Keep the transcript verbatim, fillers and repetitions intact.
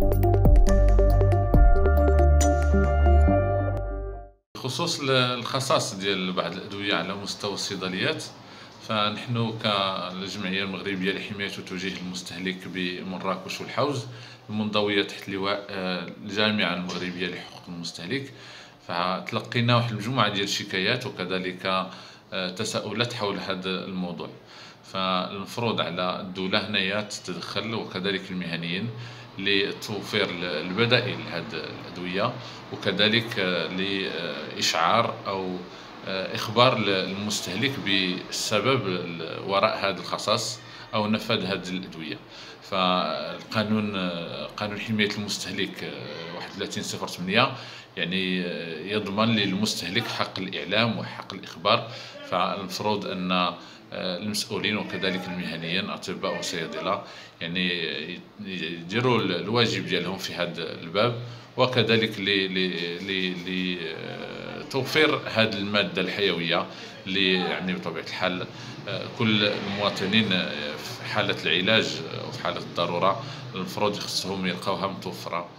بخصوص الخصائص ديال بعض الأدوية على مستوى الصيدليات، فنحن كالجمعية المغربية لحماية وتوجيه المستهلك بمراكش والحوز المنضوية تحت لواء آه، الجامعة المغربية لحقوق المستهلك، فتلقينا واحد المجموعة ديال الشكايات وكذلك آه، تساؤلات حول هذا الموضوع. فالمفروض على الدولة هنايا تتدخل وكذلك المهنيين لتوفير البدائل لهذه الأدوية، وكذلك لإشعار أو إخبار المستهلك بالسبب وراء هذا الخصاص أو نفاذ هذه الأدوية. فالقانون قانون حماية المستهلك واحد وثلاثين صفر ثمانية يعني يضمن للمستهلك حق الإعلام وحق الإخبار. فالمفروض أن المسؤولين وكذلك المهنيين أطباء وصيادلة يعني يديروا الواجب ديالهم في هذا الباب، وكذلك لتوفير هذه المادة الحيوية اللي يعني بطبيعة الحال كل المواطنين في حالة العلاج وفي حالة الضرورة المفروض خصهم يلقاوها متوفرة